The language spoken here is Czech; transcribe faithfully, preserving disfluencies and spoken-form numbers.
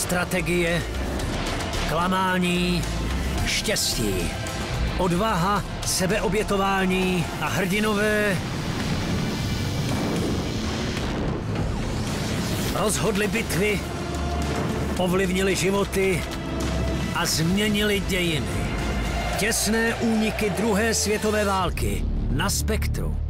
Strategie, klamání, štěstí, odvaha, sebeobětování a hrdinové rozhodli bitvy, ovlivnili životy a změnili dějiny. Těsné úniky druhé světové války na Spektru.